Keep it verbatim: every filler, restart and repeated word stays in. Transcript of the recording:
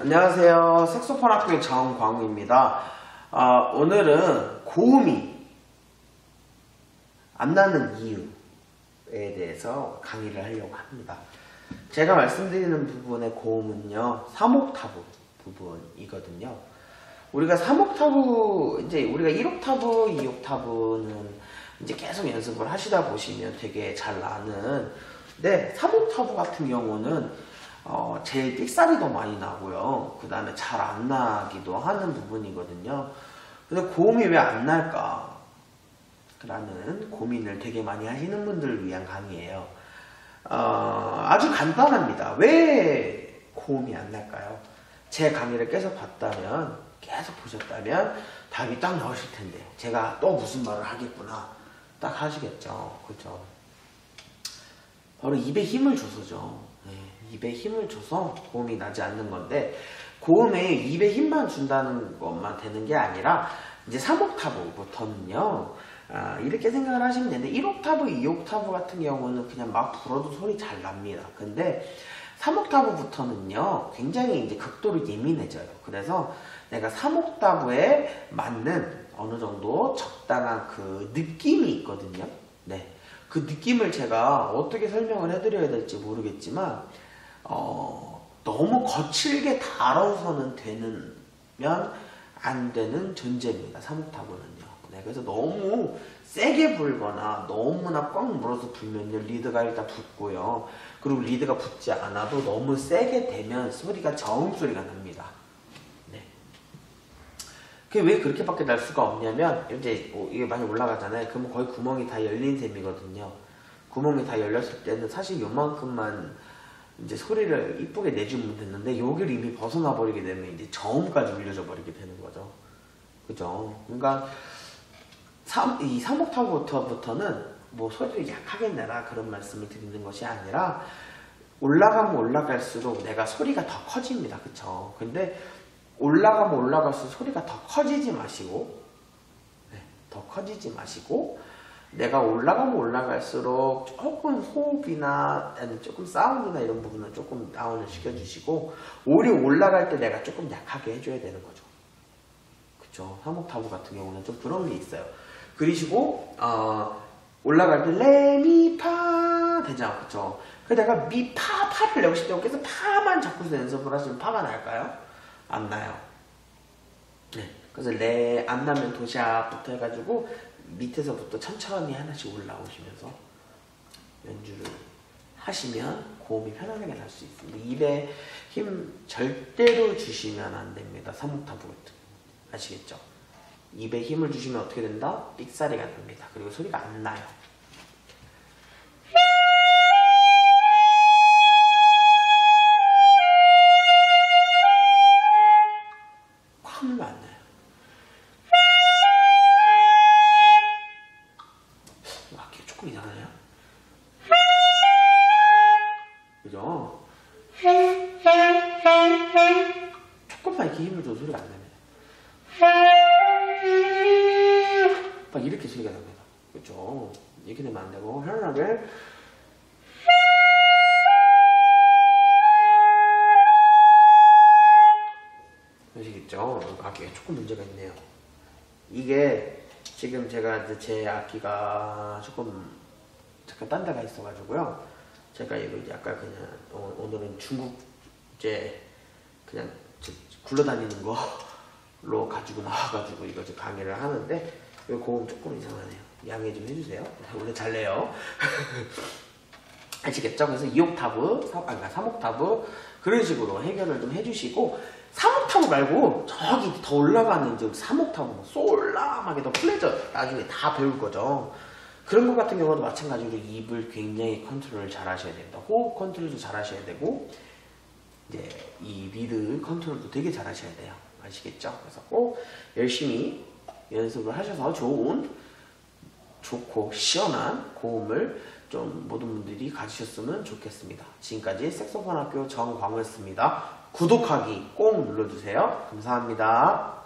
안녕하세요. 색소폰 학교의 정광우입니다. 어, 오늘은 고음이 안 나는 이유에 대해서 강의를 하려고 합니다. 제가 말씀드리는 부분의 고음은요, 삼 옥타브 부분이거든요. 우리가 삼 옥타브, 이제 우리가 일 옥타브, 이 옥타브는 이제 계속 연습을 하시다 보시면 되게 잘 나는, 근데 삼 옥타브 같은 경우는 어, 제일 삑사리도 많이 나고요. 그 다음에 잘 안 나기도 하는 부분이거든요. 그래서 고음이 왜 안 날까? 라는 고민을 되게 많이 하시는 분들을 위한 강의예요. 어, 아주 간단합니다. 왜 고음이 안 날까요? 제 강의를 계속 봤다면, 계속 보셨다면 답이 딱 나오실 텐데, 제가 또 무슨 말을 하겠구나 딱 하시겠죠. 그죠? 바로 입에 힘을 줘서죠. 네, 입에 힘을 줘서 고음이 나지 않는 건데, 고음에 입에 힘만 준다는 것만 되는 게 아니라 이제 삼 옥타브부터는요, 아, 이렇게 생각을 하시면 되는데, 일 옥타브, 이 옥타브 같은 경우는 그냥 막 불어도 소리 잘 납니다. 근데 삼 옥타브부터는요, 굉장히 이제 극도로 예민해져요. 그래서 내가 삼 옥타브에 맞는 어느 정도 적당한 그 느낌이 있거든요. 네. 그 느낌을 제가 어떻게 설명을 해드려야 될지 모르겠지만, 어, 너무 거칠게 다뤄서는 되면 안 되는 존재입니다. 삼 옥타브는요. 네, 그래서 너무 세게 불거나 너무나 꽉 물어서 불면요, 리드가 일단 붙고요. 그리고 리드가 붙지 않아도 너무 세게 되면 소리가 저음 소리가 납니다. 네. 그게 왜 그렇게밖에 날 수가 없냐면, 이제 뭐 이게 많이 올라가잖아요. 그러면 거의 구멍이 다 열린 셈이거든요. 구멍이 다 열렸을 때는 사실 요만큼만 이제 소리를 이쁘게 내주면 됐는데, 여기를 이미 벗어나 버리게 되면 이제 저음까지 울려져 버리게 되는 거죠. 그죠? 그러니까 삼, 이 삼 옥타브부터는 뭐 소리를 약하게 내라 그런 말씀을 드리는 것이 아니라, 올라가면 올라갈수록 내가 소리가 더 커집니다. 그쵸? 근데 올라가면 올라갈수록 소리가 더 커지지 마시고, 네, 더 커지지 마시고, 내가 올라가면 올라갈수록 조금 호흡이나 조금 사운드나 이런 부분은 조금 다운을 시켜주시고, 오히려 올라갈 때 내가 조금 약하게 해줘야 되는 거죠. 그쵸? 삼 옥타브 같은 경우는 좀 그런 게 있어요. 그리고 어, 올라갈 때 레, 미, 파 되잖아. 그쵸? 그래서 내가 미, 파, 파를 내고 싶다고 계속 파만 자꾸 연습을 하시면 파가 날까요? 안 나요. 네. 그래서 레, 안 나면 도시락부터 해가지고 밑에서부터 천천히 하나씩 올라오시면서 연주를 하시면 고음이 편안하게 날 수 있습니다. 입에 힘 절대로 주시면 안 됩니다. 삼 옥타브 아시겠죠? 입에 힘을 주시면 어떻게 된다? 삑사리가 납니다. 그리고 소리가 안 나요. 콱 하면 안 나요. 악기가 조금 이상하네요. 그죠? 조금만 이렇게 힘을 줘도 소리가 안 납니다. 막 이렇게 소리가 납니다. 그죠? 이렇게 되면 안 되고, 편안하게 아시겠죠? 악기가 조금 문제가 있네요. 이게 지금 제가 제 악기가 조금 잠깐 딴 데가 있어가지고요. 제가 이거 약간 그냥 어, 오늘은 중국 이제 그냥 굴러다니는 거로 가지고 나와가지고 이거 좀 강의를 하는데, 이 고음 조금 이상하네요. 양해 좀 해주세요. 원래 잘 내요. 아시겠죠? 그래서 이 옥타브, 아니 삼 옥타브 그런 식으로 해결을 좀 해주시고, 삼 옥타브 말고 저기 더 올라가는 이제 삼 옥타브, 솔라하게 더 플레저 나중에 다 배울 거죠. 그런 것 같은 경우도 마찬가지로 입을 굉장히 컨트롤을 잘 하셔야 됩니다. 호흡 컨트롤도 잘 하셔야 되고, 이제 이 리드 컨트롤도 되게 잘 하셔야 돼요. 아시겠죠? 그래서 꼭 열심히 연습을 하셔서 좋은, 좋고 시원한 고음을 좀 모든 분들이 가지셨으면 좋겠습니다. 지금까지 색소폰 학교 정광우였습니다. 구독하기 꼭 눌러주세요. 감사합니다.